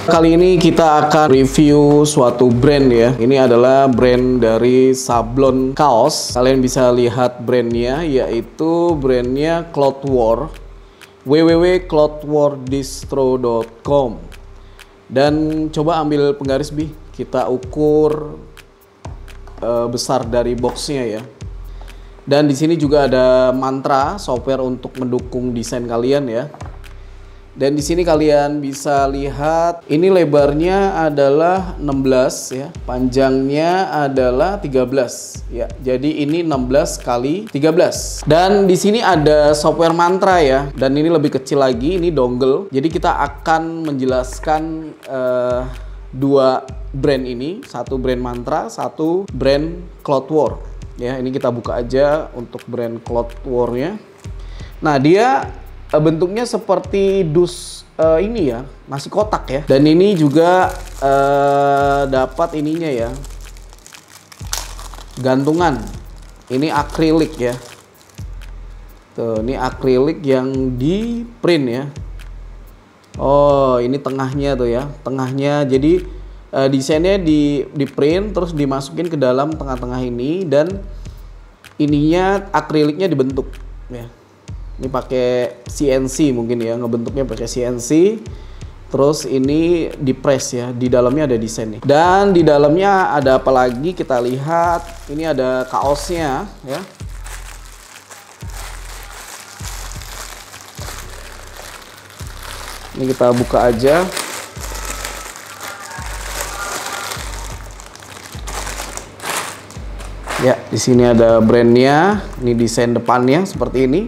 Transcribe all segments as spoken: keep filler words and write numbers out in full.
Kali ini kita akan review suatu brand ya. Ini adalah brand dari sablon kaos. Kalian bisa lihat brandnya, yaitu brandnya Clothwar, w w w titik clothwar distro titik com. Dan coba ambil penggaris Bi, kita ukur uh, besar dari boxnya ya. Dan di sini juga ada mantra software untuk mendukung desain kalian ya. Dan di sini kalian bisa lihat ini lebarnya adalah enam belas ya, panjangnya adalah tiga belas ya. Jadi ini enam belas kali tiga belas. Dan di sini ada software mantra ya. Dan ini lebih kecil lagi, ini dongle. Jadi kita akan menjelaskan uh, dua brand ini, satu brand mantra, satu brand Clothwar. Ya, ini kita buka aja untuk brand Clothwar-nya. Nah, dia bentuknya seperti dus uh, ini ya, nasi kotak ya. Dan ini juga uh, dapat ininya ya, gantungan. Ini akrilik ya. Tuh, ini akrilik yang di print ya. Oh, ini tengahnya tuh ya, tengahnya. Jadi uh, desainnya di di print terus dimasukin ke dalam tengah-tengah ini, dan ininya akriliknya dibentuk ya. Ini pakai C N C mungkin ya, ngebentuknya pakai C N C. Terus ini di press ya, di dalamnya ada desain nih. Dan di dalamnya ada apa lagi, kita lihat. Ini ada kaosnya ya. Ini kita buka aja. Ya, di sini ada brandnya. Ini desain depannya seperti ini.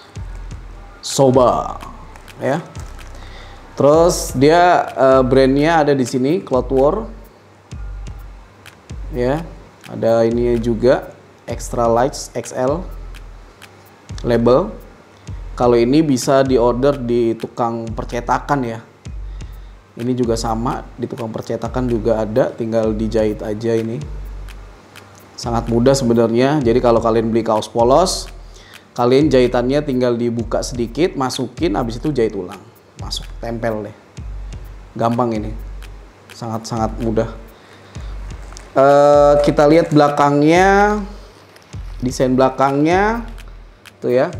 Soba ya. Terus dia uh, brandnya ada di sini, Clothwar ya. Ada ini juga, extra large X L label. Kalau ini bisa diorder di tukang percetakan ya. Ini juga sama, di tukang percetakan juga ada, tinggal dijahit aja ini. Sangat mudah sebenarnya. Jadi kalau kalian beli kaos polos, kalian jahitannya tinggal dibuka sedikit, masukin, habis itu jahit ulang. Masuk, tempel deh. Gampang ini. Sangat-sangat mudah. Uh, kita lihat belakangnya. Desain belakangnya. Tuh ya.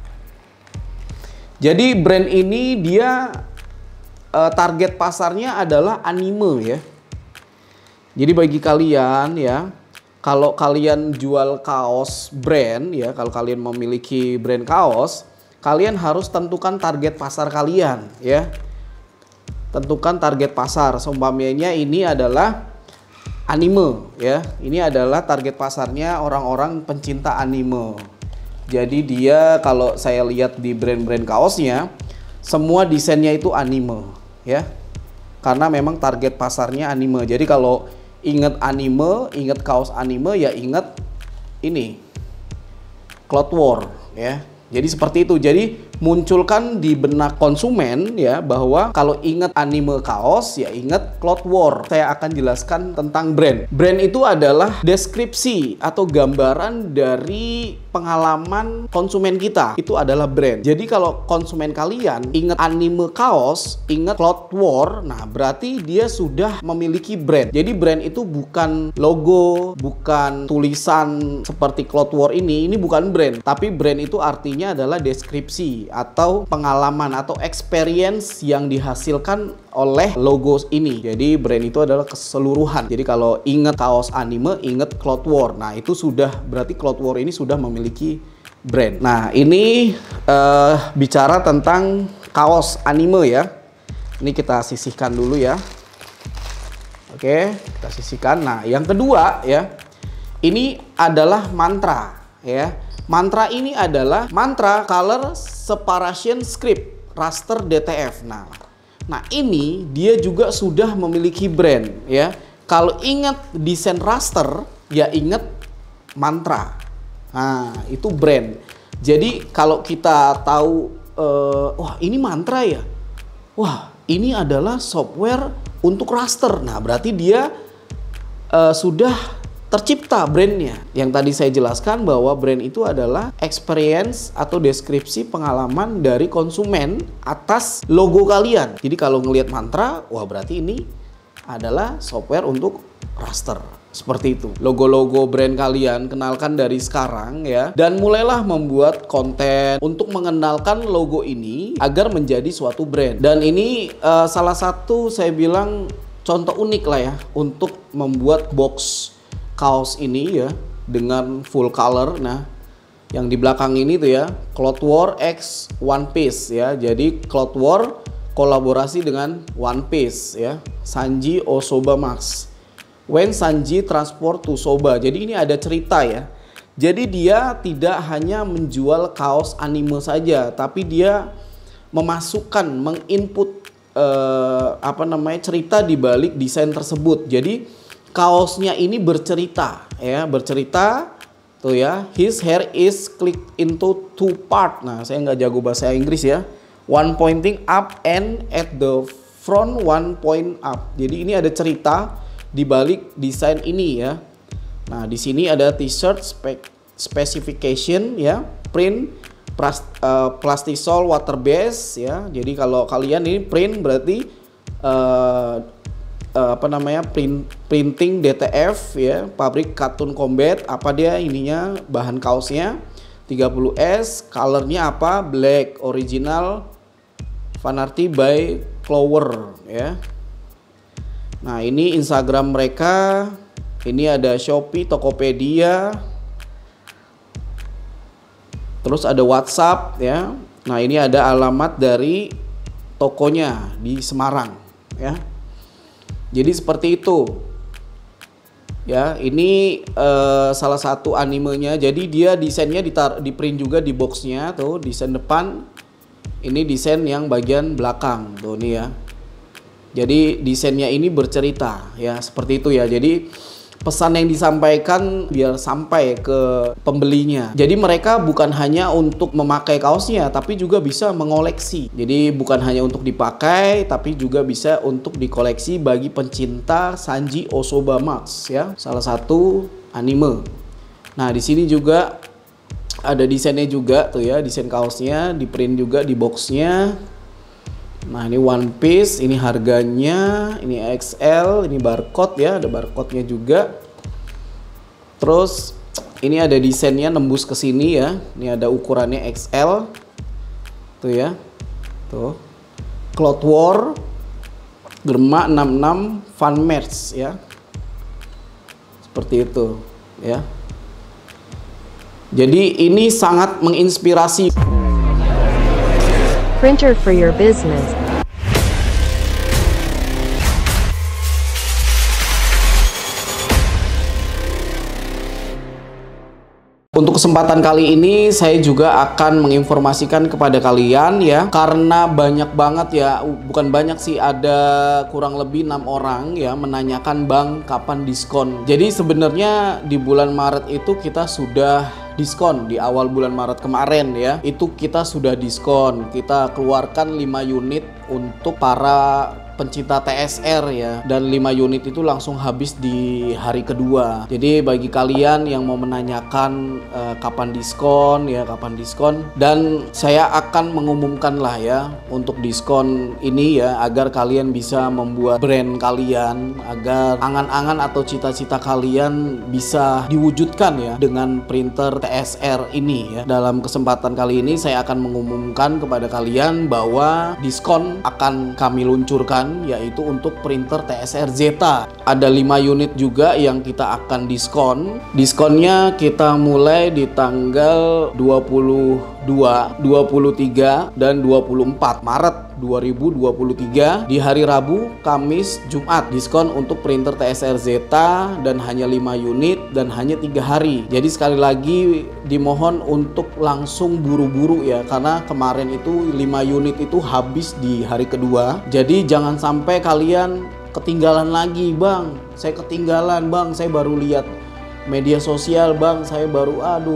Jadi brand ini dia uh, target pasarnya adalah anime ya. Jadi bagi kalian ya, kalau kalian jual kaos brand ya, kalau kalian memiliki brand kaos, kalian harus tentukan target pasar kalian ya. Tentukan target pasar. Seumpamanya ini adalah anime ya. Ini adalah target pasarnya orang-orang pencinta anime. Jadi dia, kalau saya lihat di brand-brand kaosnya, semua desainnya itu anime ya. Karena memang target pasarnya anime. Jadi kalau ingat anime, ingat kaos anime, ya ingat ini Clothwar ya. Jadi seperti itu. Jadi munculkan di benak konsumen ya, bahwa kalau ingat anime kaos ya ingat Clothwar. Saya akan jelaskan tentang brand. Brand itu adalah deskripsi atau gambaran dari pengalaman konsumen kita. Itu adalah brand. Jadi kalau konsumen kalian ingat anime kaos, ingat Clothwar, nah berarti dia sudah memiliki brand. Jadi brand itu bukan logo, bukan tulisan seperti Clothwar ini. Ini bukan brand. Tapi brand itu artinya adalah deskripsi atau pengalaman atau experience yang dihasilkan oleh logo ini. Jadi brand itu adalah keseluruhan. Jadi kalau ingat kaos anime, ingat Clothwar. Nah itu sudah, berarti Clothwar ini sudah memiliki brand. Nah ini uh, bicara tentang kaos anime ya. Ini kita sisihkan dulu ya. Oke, kita sisihkan. Nah yang kedua ya, ini adalah mantra ya. Mantra ini adalah mantra color separation script raster D T F. Nah, nah ini dia juga sudah memiliki brand ya. Kalau ingat desain raster, ya ingat mantra. Nah, itu brand. Jadi kalau kita tahu, uh, wah ini mantra ya. Wah ini adalah software untuk raster. Nah berarti dia uh, sudah tercipta brandnya. Yang tadi saya jelaskan bahwa brand itu adalah experience atau deskripsi pengalaman dari konsumen atas logo kalian. Jadi kalau ngelihat mantra, wah berarti ini adalah software untuk raster. Seperti itu. Logo-logo brand kalian kenalkan dari sekarang ya. Dan mulailah membuat konten untuk mengenalkan logo ini agar menjadi suatu brand. Dan ini uh, salah satu saya bilang contoh unik lah ya untuk membuat box kaos ini ya dengan full color. Nah, yang di belakang ini tuh ya Cloth War X One Piece ya. Jadi Cloth War kolaborasi dengan One Piece ya. Sanji Osoba Max. When Sanji transport to Soba. Jadi ini ada cerita ya. Jadi dia tidak hanya menjual kaos anime saja, tapi dia memasukkan, menginput eh, apa namanya cerita di balik desain tersebut. Jadi kaosnya ini bercerita ya, bercerita tuh ya. His hair is clicked into two part. Nah, saya nggak jago bahasa Inggris ya. One pointing up and at the front one point up. Jadi ini ada cerita di balik desain ini ya. Nah, di sini ada t-shirt spec specification ya, print plas, uh, plastisol water base ya. Jadi kalau kalian ini print berarti uh, uh, apa namanya print printing D T F ya, pabrik Cartoon Combat. Apa dia ininya bahan kaosnya tiga puluh S, colornya apa? Black, original Fanarty by Clover ya. Nah, ini Instagram mereka. Ini ada Shopee, Tokopedia. Terus ada WhatsApp ya. Nah, ini ada alamat dari tokonya di Semarang ya. Jadi seperti itu. Ya, ini uh, salah satu animenya. Jadi dia desainnya ditar di print juga di boxnya tuh, desain depan. Ini desain yang bagian belakang tuh nih ya. Jadi desainnya ini bercerita ya, seperti itu ya. Jadi pesan yang disampaikan biar sampai ke pembelinya. Jadi mereka bukan hanya untuk memakai kaosnya, tapi juga bisa mengoleksi. Jadi bukan hanya untuk dipakai, tapi juga bisa untuk dikoleksi bagi pencinta Sanji Osoba Max ya, salah satu anime. Nah, di sini juga ada desainnya juga tuh ya, desain kaosnya, di print juga di boxnya. Nah, ini One Piece, ini harganya, ini X L, ini barcode ya, ada barcode-nya juga. Terus ini ada desainnya nembus ke sini ya. Ini ada ukurannya X L. Tuh ya. Tuh. Cloth War Germa enam puluh enam Fun Merch ya. Seperti itu ya. Jadi ini sangat menginspirasi. Printer for your business. Untuk kesempatan kali ini saya juga akan menginformasikan kepada kalian ya, karena banyak banget ya, bukan banyak sih, ada kurang lebih enam orang ya menanyakan Bang kapan diskon. Jadi sebenarnya di bulan Maret itu kita sudah diskon, di awal bulan Maret kemarin ya, itu kita sudah diskon. Kita keluarkan lima unit untuk para pencinta T S R ya, dan lima unit itu langsung habis di hari kedua. Jadi bagi kalian yang mau menanyakan uh, kapan diskon ya, kapan diskon, dan saya akan mengumumkan lah ya untuk diskon ini ya, agar kalian bisa membuat brand kalian, agar angan-angan atau cita-cita kalian bisa diwujudkan ya dengan printer T S R ini ya. Dalam kesempatan kali ini saya akan mengumumkan kepada kalian bahwa diskon akan kami luncurkan, yaitu untuk printer T S R Zeta. Ada lima unit juga yang kita akan diskon. Diskonnya kita mulai di tanggal dua puluh dua, dua puluh tiga, dan dua puluh empat Maret dua ribu dua puluh tiga. Di hari Rabu, Kamis, Jumat diskon untuk printer T S R Zeta, dan hanya lima unit dan hanya tiga hari. Jadi sekali lagi dimohon untuk langsung buru-buru ya, karena kemarin itu lima unit itu habis di hari kedua. Jadi jangan sampai kalian ketinggalan lagi, Bang. Saya ketinggalan, Bang. Saya baru lihat media sosial, Bang. Saya baru aduh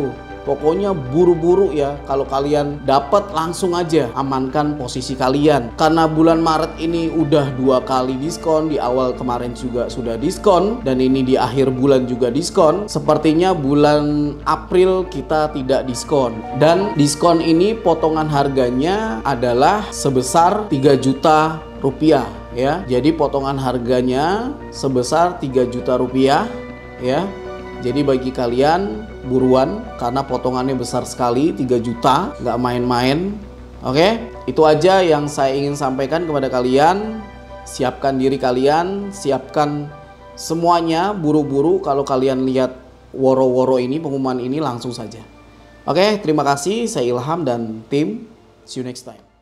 Pokoknya buru-buru ya. Kalau kalian dapat langsung aja amankan posisi kalian. Karena bulan Maret ini udah dua kali diskon, di awal kemarin juga sudah diskon, dan ini di akhir bulan juga diskon. Sepertinya bulan April kita tidak diskon. Dan diskon ini potongan harganya adalah sebesar tiga juta rupiah ya. Jadi potongan harganya sebesar tiga juta rupiah ya. Jadi bagi kalian buruan karena potongannya besar sekali, tiga juta, nggak main-main. Oke, itu aja yang saya ingin sampaikan kepada kalian. Siapkan diri kalian, siapkan semuanya buru-buru. Kalau kalian lihat woro-woro ini, pengumuman ini langsung saja. Oke, terima kasih. Saya Ilham dan tim. See you next time.